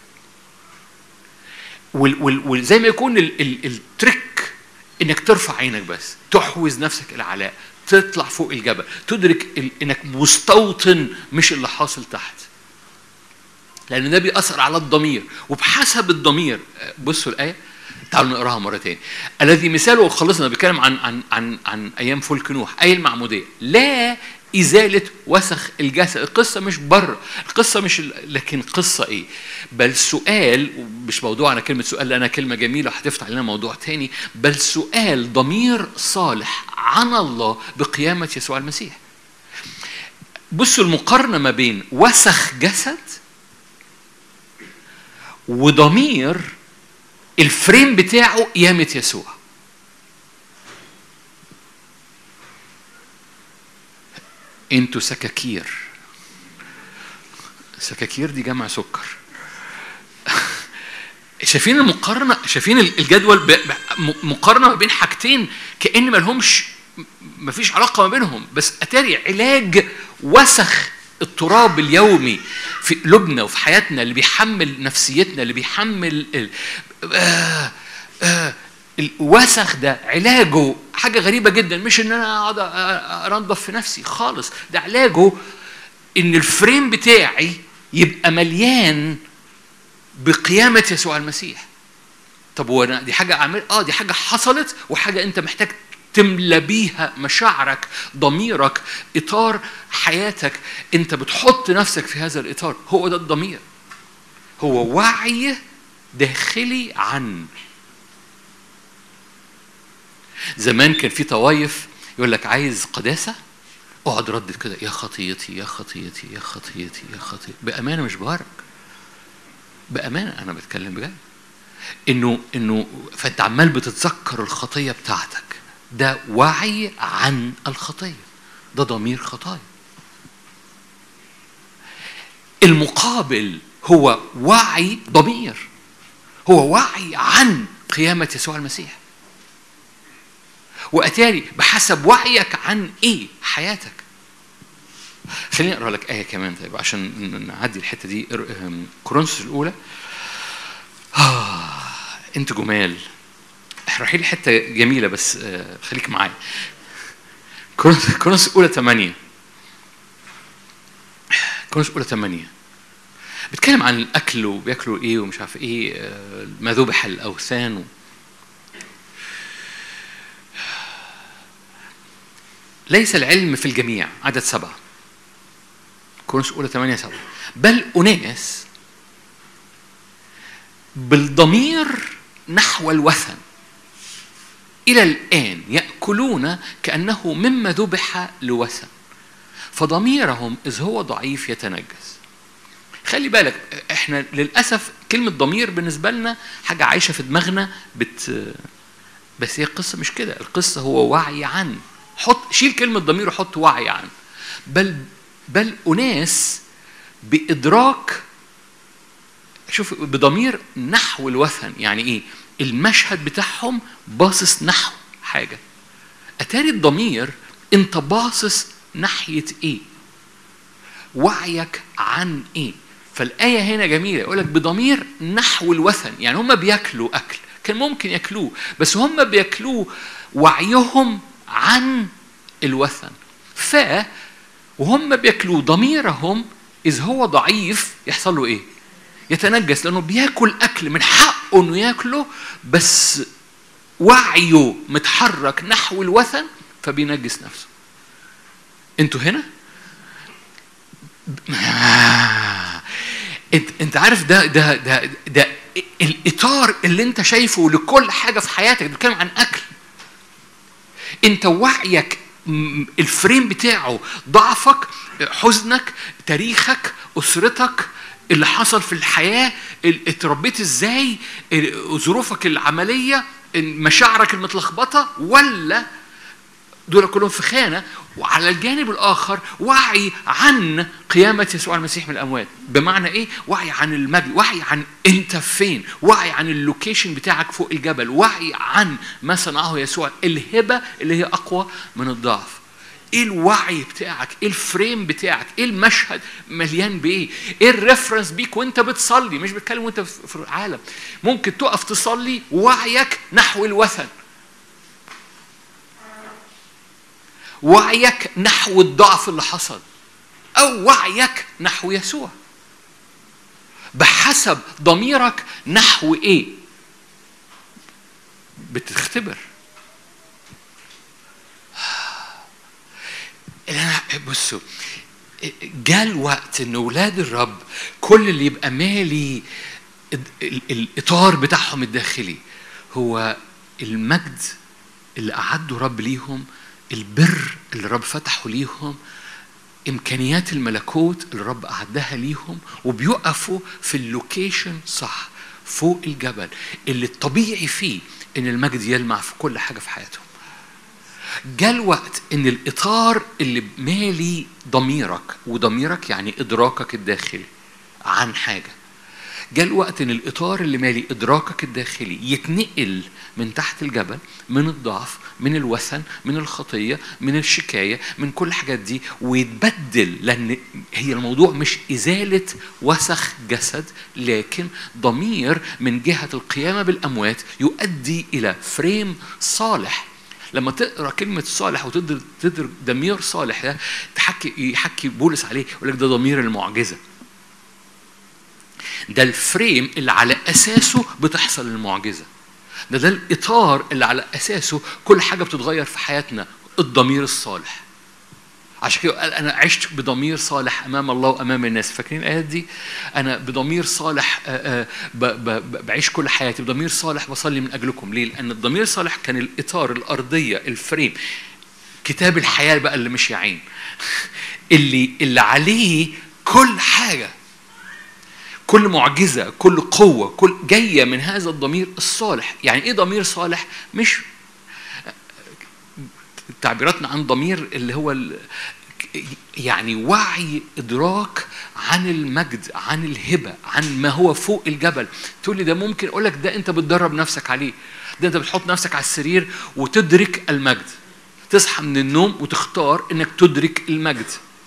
وزي ما يكون التريك انك ترفع عينك بس، تحوز نفسك العلاء، تطلع فوق الجبل، تدرك انك مستوطن مش اللي حاصل تحت، لأن ده بيأثر على الضمير. وبحسب الضمير، بصوا الآية، تعالوا نقراها مرة تاني. الذي مثاله خلصنا بيتكلم عن أيام فلك نوح، أي المعمودية. لا إزالة وسخ الجسد. القصة مش بره، القصة مش لكن قصة إيه؟ بل سؤال، مش موضوع أنا كلمة سؤال لأنها كلمة جميلة هتفتح لنا موضوع تاني، بل سؤال ضمير صالح عن الله بقيامة يسوع المسيح. بصوا المقارنة ما بين وسخ جسد وضمير الفريم بتاعه قيامة يسوع. انتوا سكاكير. سكاكير دي جمع سكر. شايفين المقارنة؟ شايفين الجدول؟ مقارنة ما بين حاجتين كأن ما لهمش، ما فيش علاقة ما بينهم، بس أتاري علاج وسخ التراب اليومي في قلوبنا وفي حياتنا، اللي بيحمل نفسيتنا، اللي بيحمل الوسخ ده. علاجه حاجة غريبة جدا، مش ان انا اقعد انضف في نفسي خالص، ده علاجه ان الفريم بتاعي يبقى مليان بقيامة يسوع المسيح. طب وانا دي حاجة اعمل؟ دي حاجة حصلت، وحاجة انت محتاج تملى بيها مشاعرك، ضميرك، اطار حياتك. انت بتحط نفسك في هذا الاطار. هو ده الضمير، هو وعي داخلي عن. زمان كان في طوايف يقول لك عايز قداسة، اقعد ردد كده، يا خطيتي يا خطيتي يا خطيتي يا خطيتي. بأمانة مش بهرج، بأمانة أنا بتكلم بجد. إنه فأنت عمال بتتذكر الخطية بتاعتك، ده وعي عن الخطية، ده ضمير خطايا. المقابل هو وعي ضمير، هو وعي عن قيامة يسوع المسيح. وأتاري بحسب وعيك عن إيه حياتك. خليني أقرأ لك آية كمان طيب عشان نعدي الحتة دي. كورنثوس الأولى. أنت جمال. رايحين لحتة جميلة بس خليك معايا. كورنثوس الأولى 8. كورنثوس الأولى 8 بتكلم عن الأكل وبياكلوا إيه ومش عارف إيه، ما ذبح الأوثان ليس العلم في الجميع. عدد 7. كورنثوس الأولى 8:7. بل أناس بالضمير نحو الوثن إلى الآن يأكلون كأنه مما ذبح لوثن، فضميرهم إذ هو ضعيف يتنجس. خلي بالك، إحنا للأسف كلمة ضمير بالنسبة لنا حاجة عايشة في دماغنا بس هي القصة مش كده. القصة هو وعي عن. شيل كلمة ضمير وحط وعي عن. بل أناس بإدراك، شوف، بضمير نحو الوثن. يعني إيه؟ المشهد بتاعهم باصص نحو حاجة. أتاري الضمير أنت باصص ناحية إيه؟ وعيك عن إيه؟ فالآية هنا جميلة، يقولك بضمير نحو الوثن. يعني هم بيأكلوا أكل كان ممكن يأكلوه، بس هم بيأكلوه وعيهم عن الوثن. وهم بيأكلوا ضميرهم إذ هو ضعيف يحصل له إيه؟ يتنجس، لأنه بيأكل أكل من حقه أنه يأكله، بس وعيه متحرك نحو الوثن فبينجس نفسه. أنتوا هنا؟ أنت عارف ده الإطار اللي أنت شايفه لكل حاجة في حياتك. بتكلم عن أكل. أنت وعيك الفريم بتاعه ضعفك، حزنك، تاريخك، أسرتك، اللي حصل في الحياة، اتربيت ازاي، ظروفك العملية، مشاعرك المتلخبطة، ولا دول كلهم في خانة. وعلى الجانب الآخر وعي عن قيامة يسوع المسيح من الأموات. بمعنى إيه؟ وعي عن المجد، وعي عن أنت فين، وعي عن اللوكيشن بتاعك فوق الجبل، وعي عن ما صنعه يسوع، الهبة اللي هي أقوى من الضعف. ايه الوعي بتاعك؟ ايه الفريم بتاعك؟ ايه المشهد مليان بايه؟ ايه الريفرنس بيك وانت بتصلي؟ مش بتكلم وانت في العالم. ممكن تقف تصلي وعيك نحو الوثن، وعيك نحو الضعف اللي حصل، او وعيك نحو يسوع. بحسب ضميرك نحو ايه؟ بتختبر. بصوا، جاء الوقت ان اولاد الرب كل اللي يبقى مالي الاطار بتاعهم الداخلي هو المجد اللي اعده رب ليهم، البر اللي رب فتحه ليهم، امكانيات الملكوت اللي رب اعدها ليهم، وبيقفوا في اللوكيشن صح فوق الجبل اللي الطبيعي فيه ان المجد يلمع في كل حاجه في حياتهم. جاء الوقت ان الاطار اللي مالي ضميرك، وضميرك يعني ادراكك الداخلي عن حاجه، جاء الوقت ان الاطار اللي مالي ادراكك الداخلي يتنقل من تحت الجبل، من الضعف، من الوثن، من الخطيه، من الشكايه، من كل الحاجات دي، ويتبدل. لان هي الموضوع مش ازاله وسخ جسد، لكن ضمير من جهه القيامه بالاموات يؤدي الى فريم صالح. لما تقرا كلمه صالح وتقدر ضمير صالح ده يحكي بولس عليه، يقول لك ده ضمير المعجزه، ده الفريم اللي على أساسه بتحصل المعجزة، ده الإطار اللي على أساسه كل حاجة بتتغير في حياتنا، الضمير الصالح. عشان كده قال أنا عشت بضمير صالح أمام الله وأمام الناس. فاكرين الآيات دي؟ أنا بضمير صالح بعيش كل حياتي بضمير صالح، بصلي من أجلكم. ليه؟ لأن الضمير الصالح كان الإطار، الأرضية، الفريم، كتاب الحياة بقى اللي مش يعين اللي عليه كل حاجة، كل معجزة، كل قوة، كل جاية من هذا الضمير الصالح. يعني إيه ضمير صالح؟ مش تعبيراتنا عن ضمير اللي هو يعني وعي، إدراك عن المجد، عن الهبة، عن ما هو فوق الجبل. تقول لي ده ممكن، أقول لك ده أنت بتدرب نفسك عليه، ده أنت بتحط نفسك على السرير وتدرك المجد، تصحى من النوم وتختار إنك تدرك المجد.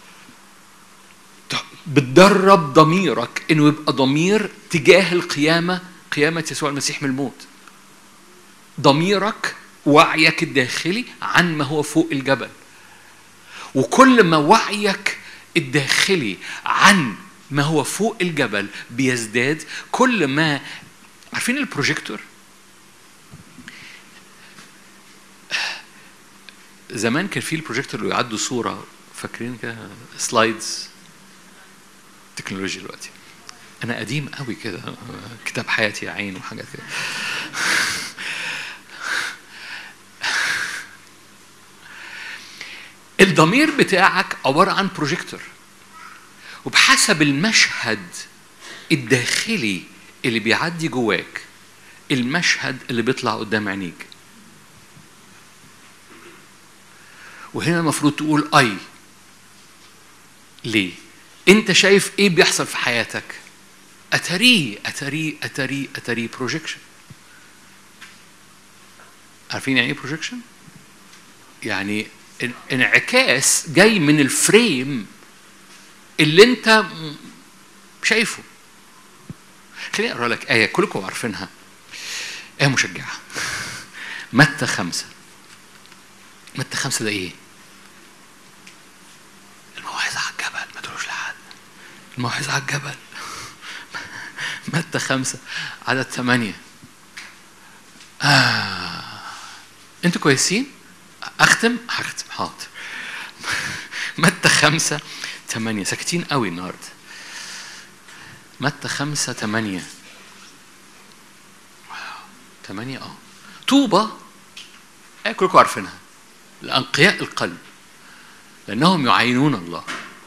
بتدرب ضميرك انه يبقى ضمير تجاه القيامه، قيامه يسوع المسيح من الموت. ضميرك، وعيك الداخلي عن ما هو فوق الجبل. وكل ما وعيك الداخلي عن ما هو فوق الجبل بيزداد، كل ما عارفين البروجيكتور زمان كان فيه البروجيكتور اللي يعدوا صوره، فاكرين كده سلايدز؟ تكنولوجيا دلوقتي. أنا قديم قوي كده، كتاب حياتي عين وحاجات كده. الضمير بتاعك عبارة عن بروجيكتور، وبحسب المشهد الداخلي اللي بيعدي جواك المشهد اللي بيطلع قدام عينيك. وهنا المفروض تقول أي ليه؟ انت شايف ايه بيحصل في حياتك؟ اتري بروجيكشن. عارفين يعني ايه بروجيكشن؟ يعني انعكاس جاي من الفريم اللي انت شايفه. خليني اقرا لك ايه كلكم عارفينها، ايه مشجعه. متى 5. متى 5 ده ايه؟ الموعظه على الجبل. ما تقولوش لحد الموعظه على الجبل. متى 5 عدد 8. انتوا كويسين؟ هختم حاضر. متى 5:8. ساكتين قوي النهارده. متى 5:8. طوبى، كلكم عارفينها، لأنقياء القلب لأنهم يعينون الله.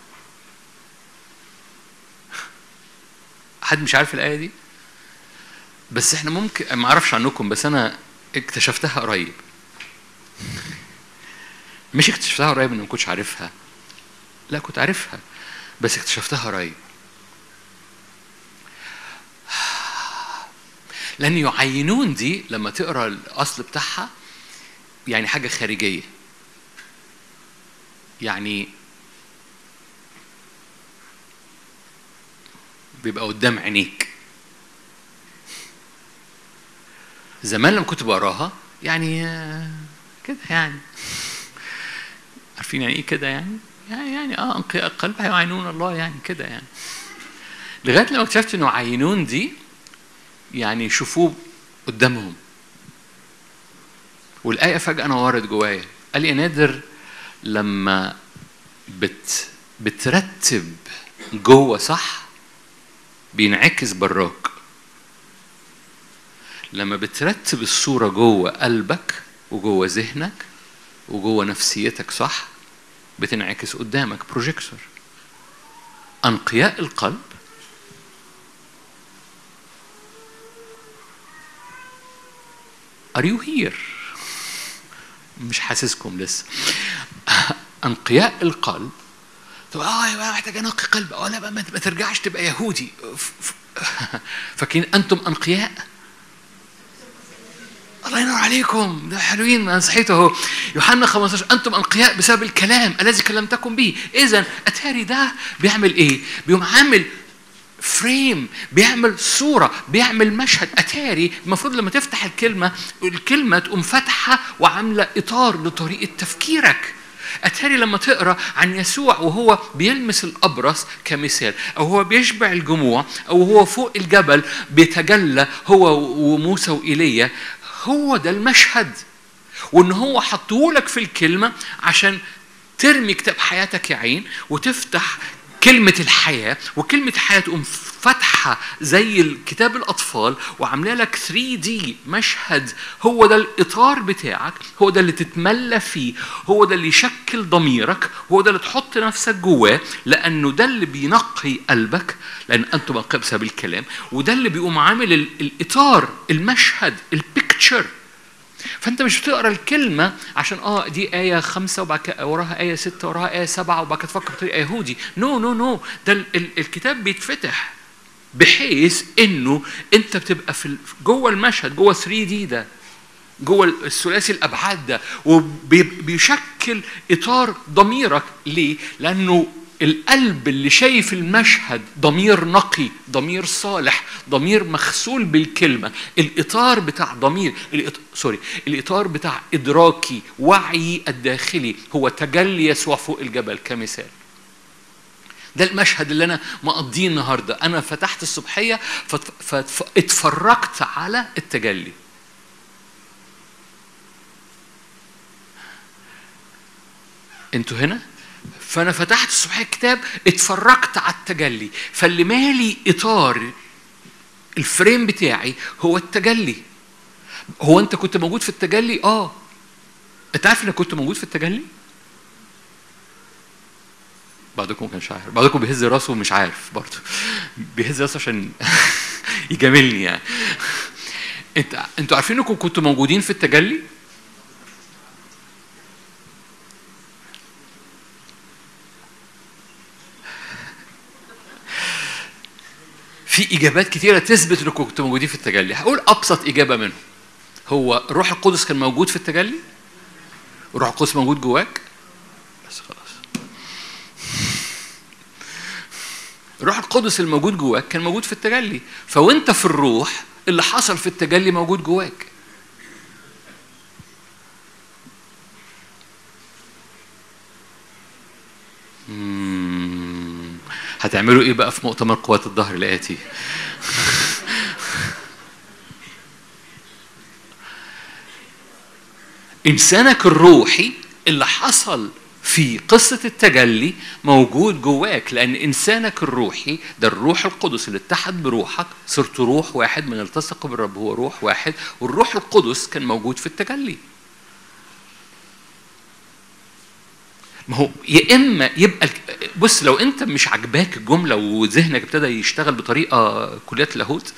حد مش عارف الآية دي؟ بس احنا ممكن، ما اعرفش عنكم، بس انا اكتشفتها قريب. مش اكتشفتها قريب ان ما كنتش عارفها، لا كنت عارفها بس اكتشفتها قريب. لأن يعينون دي لما تقرأ الأصل بتاعها يعني حاجة خارجية، يعني بيبقى قدام عينيك. زمان لما كنت بقراها يعني كده، يعني عارفين يعني ايه كده؟ يعني انقياء القلب يعينون الله، يعني كده يعني. لغايه لما اكتشفت انه عينون دي يعني يشوفوه قدامهم. والآية فجأة نورت جوايا. قال لي يا نادر لما بترتب جوه صح بينعكس براك. لما بترتب الصورة جوه قلبك وجوه ذهنك وجوه نفسيتك صح بتنعكس قدامك بروجيكتور. أنقياء القلب Are you here؟ مش حاسسكم لسه. أنقياء القلب طب يبقى محتاج أنقي قلب. لا بقى ما ترجعش تبقى يهودي. فاكرين أنتم أنقياء؟ الله ينور عليكم، ده حلوين. أنا صحيت أهو. يوحنا 15 أنتم أنقياء بسبب الكلام الذي كلمتكم به. إذن أتاري ده بيعمل إيه؟ بيقوم عامل فريم، بيعمل صورة، بيعمل مشهد. أتاري المفروض لما تفتح الكلمة تقوم فتحة وعاملة إطار لطريقة تفكيرك. أتاري لما تقرأ عن يسوع وهو بيلمس الأبرص كمثال، أو هو بيشبع الجموع، أو هو فوق الجبل بيتجلى هو وموسى وإيليا، هو ده المشهد. وإن هو حطولك في الكلمة عشان ترمي كتاب حياتك يا عين وتفتح كلمة الحياة، وكلمة الحياة تقوم فتحة زي الكتاب الأطفال وعامله لك 3D مشهد. هو ده الإطار بتاعك، هو ده اللي تتملى فيه، هو ده اللي يشكل ضميرك، هو ده اللي تحط نفسك جواه، لأنه ده اللي بينقي قلبك، لأن أنتم أنقياء بسبب الكلام. وده اللي بيقوم عامل الإطار، المشهد، البيكتشر. فأنت مش بتقرأ الكلمة عشان دي آية 5 وبعد كده وراها آية 6 وراها آية 7 وبعد كده تفكر بطريقة يهودي. نو ده الكتاب بيتفتح بحيث إنه أنت بتبقى في جوه المشهد، جوه 3D ده، جوه الثلاثي الأبعاد ده، وبيشكل إطار ضميرك. ليه؟ لأنه القلب اللي شايف المشهد ضمير نقي، ضمير صالح، ضمير مغسول بالكلمة. الإطار بتاع الإطار بتاع إدراكي، وعي الداخلي، هو تجلي يسوع فوق الجبل كمثال. ده المشهد اللي أنا مقضيه النهاردة. أنا فتحت الصبحية فاتفرجت على التجلي. أنتوا هنا؟ فأنا فتحت الصبح الكتاب اتفرجت على التجلي. فاللي مالي إطار الفريم بتاعي هو التجلي. هو أنت كنت موجود في التجلي؟ أنت عارف إنك كنت موجود في التجلي؟ بعضكم ما كانش عارف، بعضكم بيهز راسه ومش عارف برضه. بيهز راسه عشان يجاملني يعني. أنتوا عارفين إنكم كنتوا موجودين في التجلي؟ في إجابات كتيرة تثبت إنكم كنتوا موجودين في التجلي. هقول أبسط إجابة منهم. هو الروح القدس كان موجود في التجلي؟ الروح القدس موجود جواك؟ بس خلاص. الروح القدس الموجود جواك كان موجود في التجلي. فوانت في الروح اللي حصل في التجلي موجود جواك. هتعملوا ايه بقى في مؤتمر قوات الظهر الآتي؟ إنسانك الروحي اللي حصل في قصة التجلي موجود جواك، لأن إنسانك الروحي ده الروح القدس اللي اتحد بروحك، صرت روح واحد، من التصق بالرب هو روح واحد، والروح القدس كان موجود في التجلي. ما هو يا إما يبقى بص، لو أنت مش عجباك الجملة وذهنك ابتدى يشتغل بطريقة كليات لاهوت،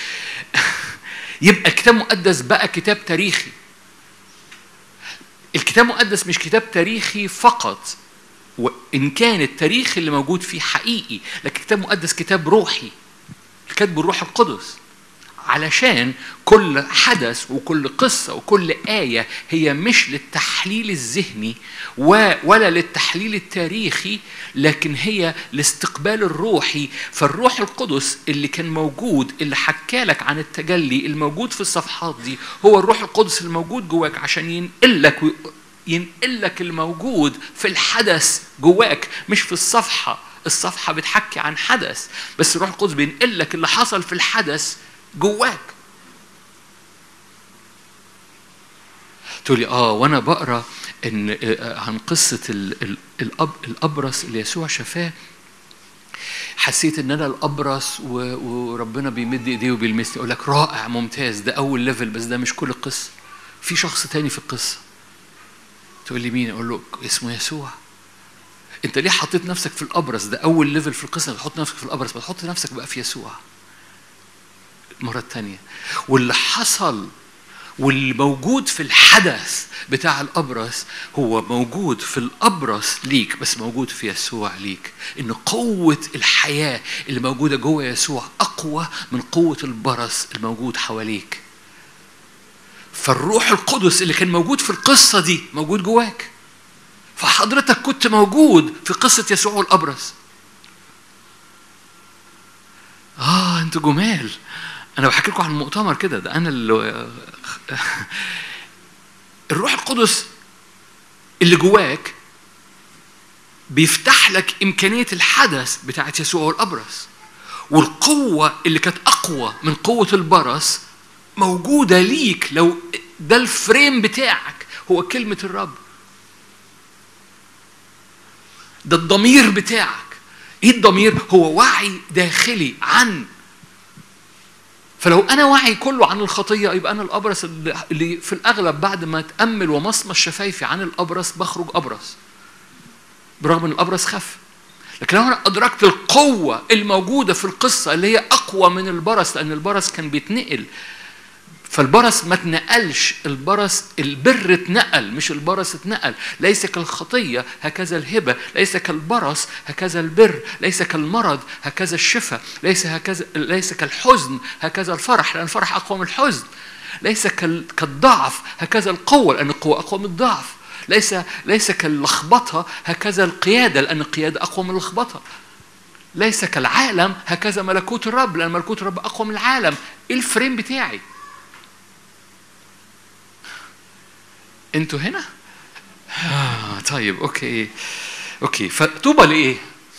يبقى الكتاب المقدس بقى كتاب تاريخي. الكتاب المقدس مش كتاب تاريخي فقط، وإن كان التاريخ اللي موجود فيه حقيقي، لكن الكتاب المقدس كتاب روحي، كتاب بالروح القدس، علشان كل حدث وكل قصة وكل آية هي مش للتحليل الذهني ولا للتحليل التاريخي، لكن هي لاستقبال الروحي. فالروح القدس اللي كان موجود، اللي حكالك عن التجلي الموجود في الصفحات دي، هو الروح القدس الموجود جواك عشان ينقلك الموجود في الحدث جواك، مش في الصفحة. الصفحة بتحكي عن حدث، بس الروح القدس بينقلك اللي حصل في الحدث جواك. تقولي وانا بقرا ان عن قصه الابرص اللي يسوع شفاه، حسيت ان انا الابرص وربنا بيمد ايديه وبيلمسني. اقول لك رائع ممتاز، ده اول ليفل، بس ده مش كل القصه. في شخص تاني في القصه. تقول لي مين؟ اقول له اسمه يسوع. انت ليه حطيت نفسك في الابرص؟ ده اول ليفل في القصه، تحط نفسك في الابرص، بتحط نفسك بقى في يسوع المره الثانيه. واللي حصل واللي موجود في الحدث بتاع الأبرص هو موجود في الأبرص ليك، بس موجود في يسوع ليك. إن قوة الحياة اللي موجودة جوه يسوع أقوى من قوة البرص الموجود حواليك. فالروح القدس اللي كان موجود في القصة دي موجود جواك. فحضرتك كنت موجود في قصة يسوع والأبرص. أنتوا جمال. أنا بحكي لكم عن المؤتمر كده، ده أنا اللي الروح القدس اللي جواك بيفتح لك إمكانية الحدث بتاعت يسوع والأبرص، والقوة اللي كانت أقوى من قوة البرص موجودة ليك. لو ده الفريم بتاعك هو كلمة الرب، ده الضمير بتاعك. إيه الضمير؟ هو وعي داخلي عن. فلو أنا وعي كله عن الخطية، يبقى أنا الأبرص اللي في الأغلب بعد ما أتأمل ومصمص شفايفي عن الأبرص بخرج أبرص، برغم أن الأبرص خف. لكن لو أنا أدركت القوة الموجودة في القصة اللي هي أقوى من البرص، لأن البرص كان بيتنقل، فالبرص ما اتنقلش، البر اتنقل، مش البرص اتنقل. ليس كالخطية هكذا الهبة، ليس كالبرص هكذا البر، ليس كالمرض هكذا الشفاء، ليس كالحزن هكذا الفرح، لأن الفرح أقوى من الحزن. ليس كالضعف هكذا القوة، لأن القوة أقوى من الضعف. ليس كاللخبطة هكذا القيادة، لأن القيادة أقوى من اللخبطة. ليس كالعالم هكذا ملكوت الرب، لأن ملكوت الرب أقوى من العالم. إيه الفريم بتاعي؟ انتوا هنا؟ طيب اوكي. فطوبى لايه؟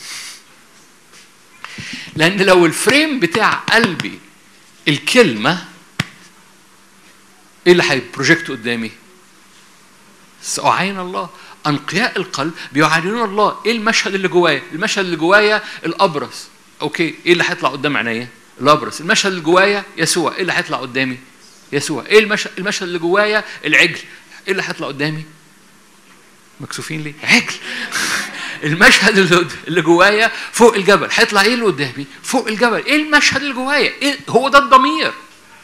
لان لو الفريم بتاع قلبي الكلمه، ايه اللي هيبروجكت قدامي؟ سأعين الله. انقياء القلب بيعاينون الله. ايه المشهد اللي جوايا؟ المشهد اللي جوايا الابرص. اوكي، ايه اللي هيطلع قدام عينيا؟ الابرص. المشهد اللي جوايا يسوع. ايه اللي هيطلع قدامي؟ يسوع. ايه المشهد اللي جوايا؟ العجل. ايه اللي هيطلع قدامي؟ مكسوفين ليه؟ عجل. المشهد اللي جوايا فوق الجبل، هيطلع ايه اللي قدامي؟ فوق الجبل. ايه المشهد اللي جوايا؟ إيه؟ هو ده الضمير.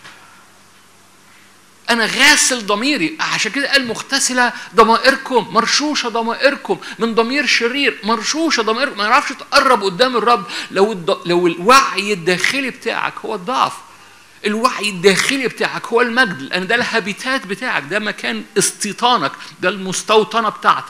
انا غاسل ضميري، عشان كده قال مغتسله ضمائركم، مرشوشه ضمائركم من ضمير شرير. مرشوشه ضمائركم، ما يعرفش تقرب قدام الرب لو الوعي الداخلي بتاعك هو الضعف. الوعي الداخلي بتاعك هو المجد، لأن ده الهابيتات بتاعك، ده مكان استيطانك، ده المستوطنة بتاعتك.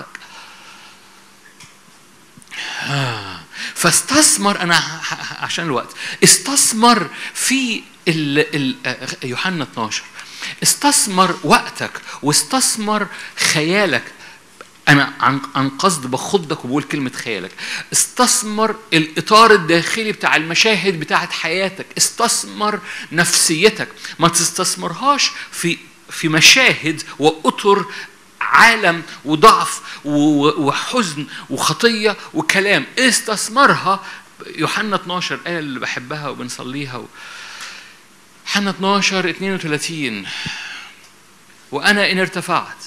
فاستثمر، أنا عشان الوقت، استثمر في يوحنا 12. استثمر وقتك واستثمر خيالك. أنا عن قصد بخضك وبقول كلمة خيالك. استثمر الإطار الداخلي بتاع المشاهد بتاعت حياتك. استثمر نفسيتك. ما تستثمرهاش في مشاهد وأطر عالم وضعف وحزن وخطية وكلام. استثمرها. يوحنا 12 الآية اللي بحبها وبنصليها. يوحنا 12:32. وأنا إن ارتفعت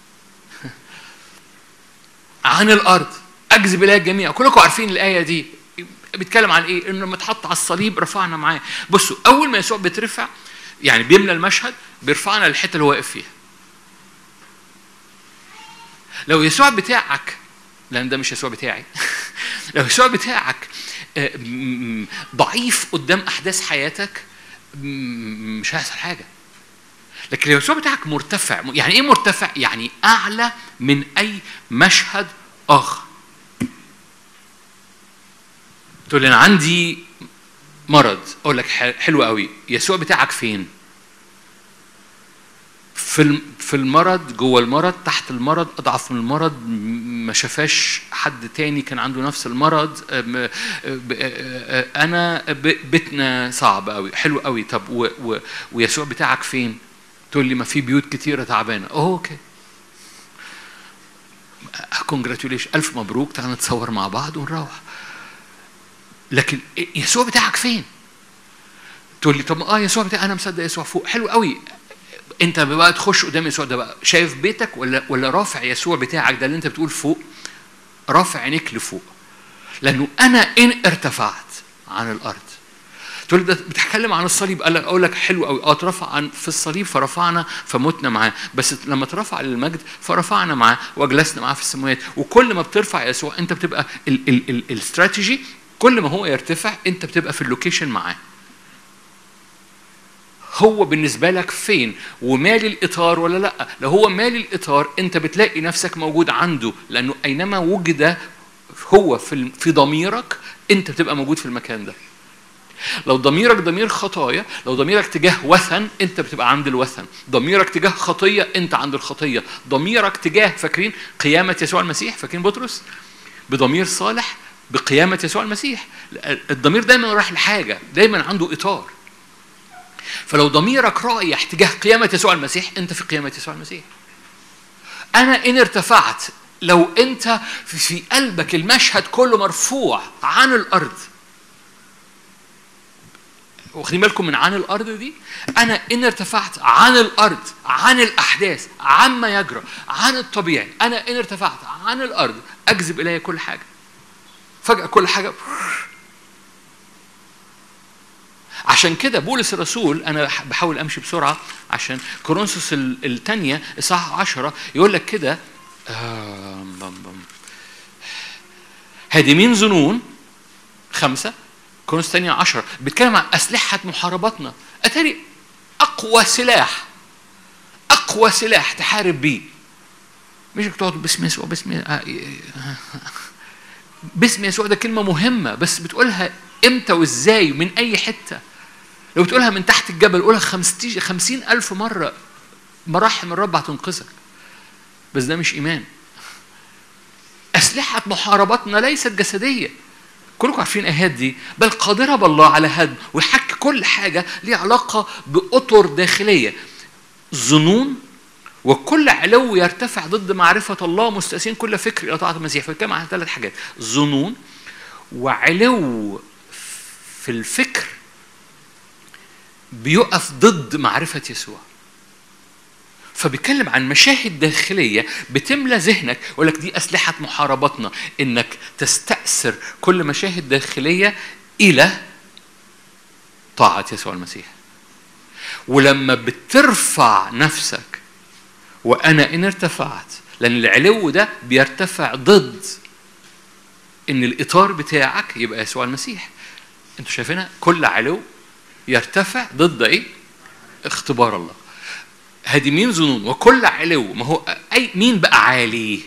عن الأرض أجذب إليها الجميع. كلكم عارفين الآية دي بيتكلم عن إيه؟ إنه لما اتحط على الصليب رفعنا معاه. بصوا، أول ما يسوع بيترفع يعني بيملى المشهد، بيرفعنا للحتة اللي واقف فيها. لو يسوع بتاعك، لأن ده مش يسوع بتاعي لو يسوع بتاعك ضعيف قدام أحداث حياتك، مش هيحصل حاجة. لكن لو يسوع بتاعك مرتفع، يعني ايه مرتفع؟ يعني اعلى من اي مشهد اخر. تقول لي انا عندي مرض، اقول لك حلو قوي. يسوع بتاعك فين؟ في المرض، جوه المرض، تحت المرض، اضعف من المرض، ما شافاش حد تاني كان عنده نفس المرض. انا بيتنا صعب قوي. حلو قوي. طب ويسوع بتاعك فين؟ تقول لي ما في بيوت كتيره تعبانه. اوكي، كونجراتوليشن، ألف مبروك، تعالى نتصور مع بعض ونروح. لكن يسوع بتاعك فين؟ تقول لي طب يسوع بتاعي أنا مصدق يسوع فوق، حلو قوي. أنت بقى تخش قدام يسوع ده بقى شايف بيتك ولا رافع يسوع بتاعك ده اللي أنت بتقول فوق، رافع عينيك لفوق. لأنه أنا إن ارتفعت عن الأرض. تقول ده بتتكلم عن الصليب، اقول لك حلو قوي، اترفع عن في الصليب فرفعنا فمتنا معاه، بس لما ترفع للمجد فرفعنا معاه واجلسنا معاه في السماوات. وكل ما بترفع يسوع انت بتبقى الاستراتيجي، كل ما هو يرتفع انت بتبقى في اللوكيشن معاه. هو بالنسبه لك فين ومالي الاطار ولا لا؟ لو هو مالي الاطار انت بتلاقي نفسك موجود عنده، لانه اينما وجد هو في ضميرك انت بتبقى موجود في المكان ده. لو ضميرك ضمير خطايا، لو ضميرك تجاه وثن انت بتبقى عند الوثن، ضميرك تجاه خطيه انت عند الخطيه، ضميرك تجاه فاكرين قيامه يسوع المسيح، فاكرين بطرس بضمير صالح بقيامه يسوع المسيح. الضمير دايما رايح لحاجه، دايما عنده اطار. فلو ضميرك رايح تجاه قيامه يسوع المسيح انت في قيامه يسوع المسيح. انا ان ارتفعت، لو انت في قلبك المشهد كله مرفوع عن الارض، واخدين بالكم من عن الارض دي؟ انا ان ارتفعت عن الارض، عن الاحداث، عما يجرى، عن الطبيعي، انا ان ارتفعت عن الارض اجذب الي كل حاجه. فجاه كل حاجه. عشان كده بولس الرسول، انا بحاول امشي بسرعه عشان كورنثوس الثانيه اصحاح 10 يقول لك كده هادمين ظنون 5 كورنثوس الثانيه 10 بيتكلم عن اسلحه محاربتنا. اتاري اقوى سلاح تحارب بيه مش تقعد باسم يسوع باسم يسوع. ده كلمه مهمه بس بتقولها امتى وازاي من اي حته. لو بتقولها من تحت الجبل قولها 50,000 مرة، مراحم الرب هتنقذك. بس ده مش إيمان. أسلحة محاربتنا ليست جسدية، كلكم عارفين آيات دي، بل قادرة بالله على هدم ويحك كل حاجة ليه علاقة بأطر داخلية، ظنون وكل علو يرتفع ضد معرفة الله، مستأسين كل فكر إلى طاعة المسيح. فكما عن 3 حاجات، ظنون وعلو في الفكر بيقف ضد معرفة يسوع. فبيتكلم عن مشاهد داخلية بتملى ذهنك، يقول لك دي أسلحة محاربتنا، إنك تستأثر كل مشاهد داخلية إلى طاعة يسوع المسيح. ولما بترفع نفسك، وأنا إن ارتفعت، لأن العلو ده بيرتفع ضد إن الإطار بتاعك يبقى يسوع المسيح. أنتوا شايفينها؟ كل علو يرتفع ضد ايه؟ اختبار الله. هادمين ظنون وكل علو. ما هو اي مين بقى عالي؟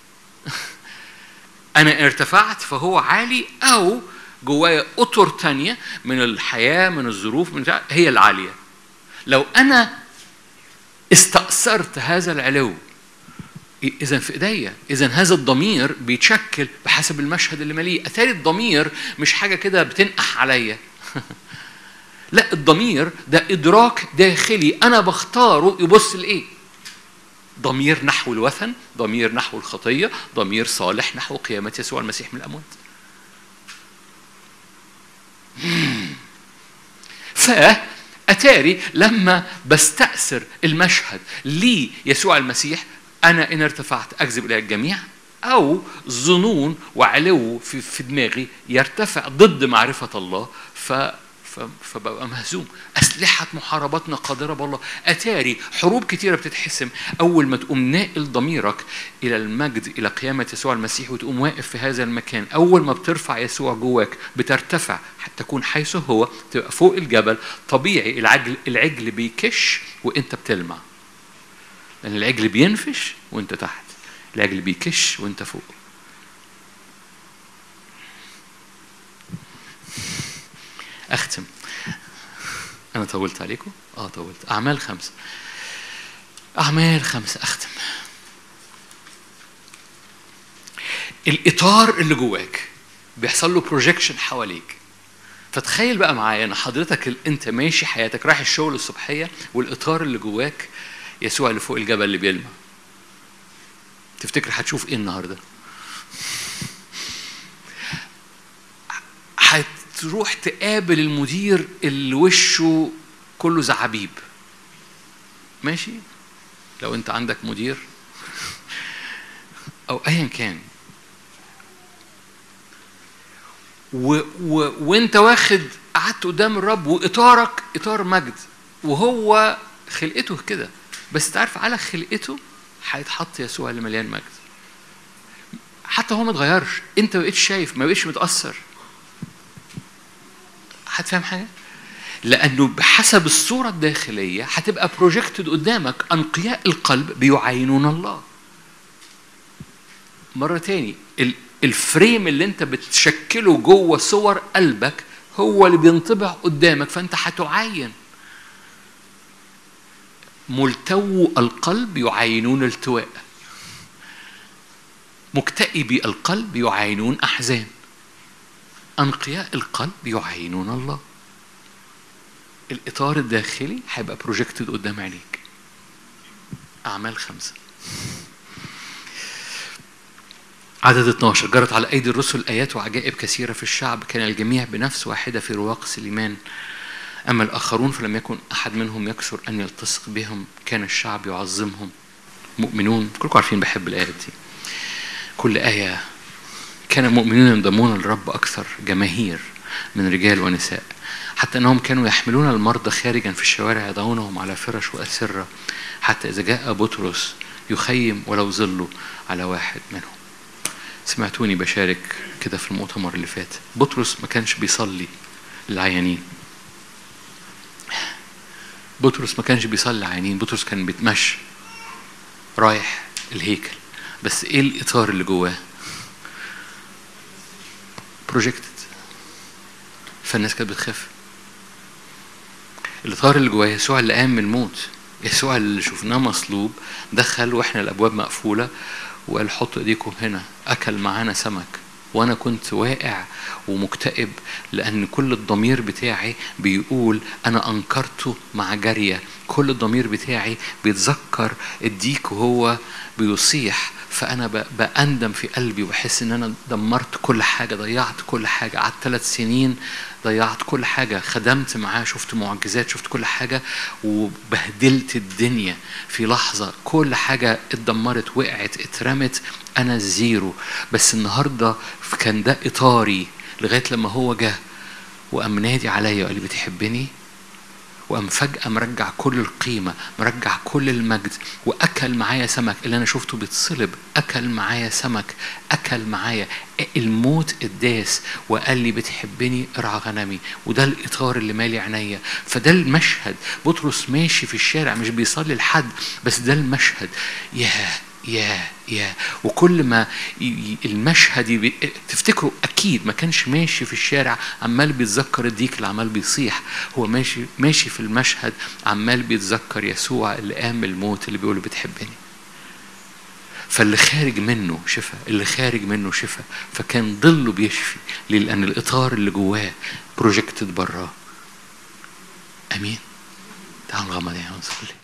انا ارتفعت فهو عالي، او جوايا اطر تانية من الحياه من الظروف من هي العاليه. لو انا استأثرت هذا العلو اذا في ايديا، اذا هذا الضمير بيتشكل بحسب المشهد اللي مليء. اتاري الضمير مش حاجه كده بتنقح عليا. لا، الضمير ده إدراك داخلي أنا بختاره يبص لإيه؟ ضمير نحو الوثن، ضمير نحو الخطية، ضمير صالح نحو قيامة يسوع المسيح من الأموات. فأتاري لما بستأثر المشهد لي يسوع المسيح، أنا إن ارتفعت أجذب إلى الجميع، أو ظنون وعلو في دماغي يرتفع ضد معرفة الله، فبقى مهزوم. أسلحة محاربتنا قادرة بالله. أتاري حروب كتيرة بتتحسم أول ما تقوم ناقل ضميرك إلى المجد، إلى قيامة يسوع المسيح، وتقوم واقف في هذا المكان. أول ما بترفع يسوع جواك بترتفع حتى تكون حيث هو، تبقى فوق الجبل. طبيعي العجل بيكش وإنت بتلمع، لأن العجل بينفش وإنت تحت، العجل بيكش وإنت فوق. أختم. أنا طولت عليكم؟ طولت. أعمال 5 أختم. الإطار اللي جواك بيحصل له بروجيكشن حواليك. فتخيل بقى معايا أنا حضرتك أنت ماشي حياتك رايح الشغل الصبحية، والإطار اللي جواك يسوع اللي فوق الجبل اللي بيلمع. تفتكر هتشوف ايه النهارده؟ هتروح تقابل المدير اللي وشه كله زعابيب. ماشي؟ لو انت عندك مدير او ايا كان، وانت قعدت قدام الرب واطارك اطار مجد، وهو خلقته كده، بس تعرف على خلقته هيتحط يسوع اللي مليان مجد. حتى هو ما اتغيرش، انت ما بقتش شايف، ما بقتش متاثر. هتفهم حاجه؟ لانه بحسب الصوره الداخليه هتبقى بروجكتد قدامك. انقياء القلب بيعاينون الله. مره تاني، الفريم اللي انت بتشكله جوه صور قلبك هو اللي بينطبع قدامك، فانت هتعاين. ملتو القلب يعاينون التواء، مكتئبي القلب يعاينون احزان، انقياء القلب يعاينون الله. الاطار الداخلي هيبقى بروجكتد قدام عينيك. اعمال 5 عدد 12. جرت على أيدي الرسل آيات وعجائب كثيرة في الشعب، كان الجميع بنفس واحدة في رواق سليمان. أما الآخرون فلم يكن أحد منهم يكثر أن يلتصق بهم، كان الشعب يعظمهم. مؤمنون، كلكم عارفين بحب الآيات دي. كل آية كان المؤمنون ينضمون للرب أكثر جماهير من رجال ونساء، حتى أنهم كانوا يحملون المرضى خارجا في الشوارع يضعونهم على فرش وأسرة، حتى إذا جاء بطرس يخيم ولو ظلوا على واحد منهم. سمعتوني بشارك كده في المؤتمر اللي فات، بطرس ما كانش بيصلي للعيانين. بطرس ما كانش بيصلي للعيانين، بطرس كان بيتمشى رايح الهيكل. بس ايه الاطار اللي جواه؟ بروجكتد. فالناس كانت بتخاف. الاطار اللي جواه يسوع اللي قام من الموت، يسوع اللي شفناه مصلوب، دخل واحنا الابواب مقفوله وقال حطوا ايديكم هنا. اكل معانا سمك وانا كنت واقع ومكتئب، لان كل الضمير بتاعي بيقول انا انكرته مع جارية. كل الضمير بتاعي بيتذكر الديك وهو بيصيح، فانا بأندم في قلبي وبحس ان انا دمرت كل حاجه، ضيعت كل حاجه. قعدت 3 سنين ضيعت كل حاجه، خدمت معاه، شفت معجزات، شفت كل حاجه، وبهدلت الدنيا في لحظه. كل حاجه اتدمرت، وقعت، اترمت، انا زيرو. بس النهارده كان ده اطاري لغايه لما هو جه وقام نادي عليا وقال لي بتحبني، وقام فجأة مرجع كل القيمة، مرجع كل المجد، وأكل معايا سمك. اللي أنا شفته بيتصلب أكل معايا سمك، أكل معايا الموت الداس، وقال لي بتحبني ارعى غنمي. وده الإطار اللي مالي عينيا. فده المشهد. بطرس ماشي في الشارع مش بيصلي لحد، بس ده المشهد. يا وكل ما المشهد تفتكروا اكيد ما كانش ماشي في الشارع عمال بيتذكر الديك اللي عمال بيصيح، هو ماشي في المشهد عمال بيتذكر يسوع اللي قام الموت اللي بيقول بتحبني. فاللي خارج منه شفاء، اللي خارج منه شفاء. فكان ظله بيشفي لان الاطار اللي جواه بروجكتد براه. امين. تعالوا نغمض عينينا ونصلي.